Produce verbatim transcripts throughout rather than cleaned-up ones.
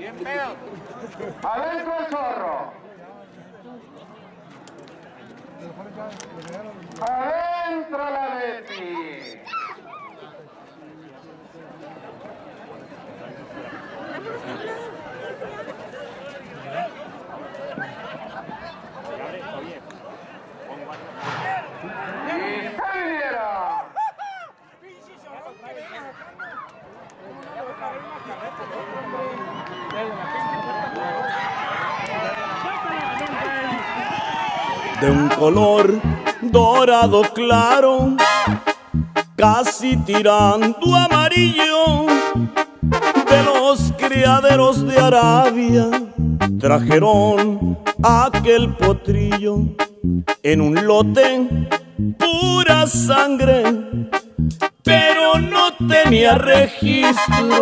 Adentro el zorro. Adentro la Betty. Y se vinieron. De un color dorado claro, casi tirando amarillo, de los criaderos de Arabia trajeron aquel potrillo en un lote pura sangre, pero no tenía registro.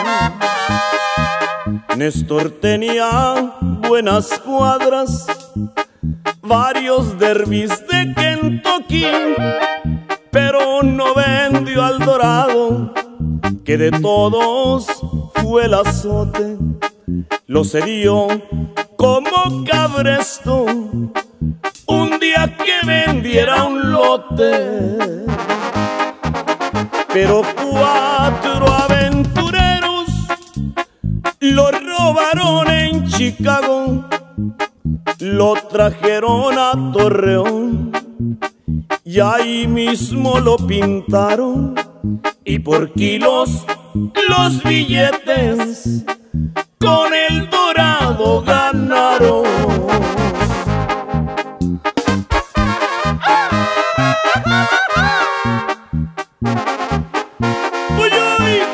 Néstor tenía buenas cuadras, varios derbis de Kentucky, pero no vendió al dorado, que de todos fue el azote. Lo cedió como cabresto un día que vendiera un lote. Pero cuatro aventureros lo robaron en Chicago, lo trajeron a Torreón y ahí mismo lo pintaron, y por kilos los billetes con el dorado ganaron. ¡Uy, uy!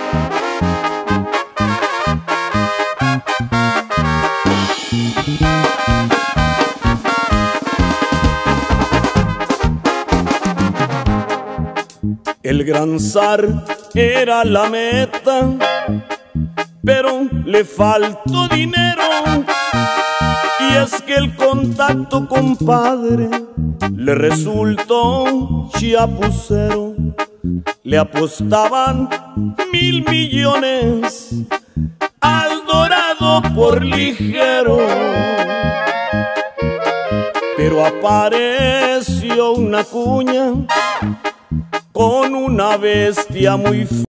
El gran zar era la meta, pero le faltó dinero, y es que el contacto, compadre, le resultó chiapucero. Le apostaban mil millones al dorado por ligero, pero apareció una cuña con una bestia muy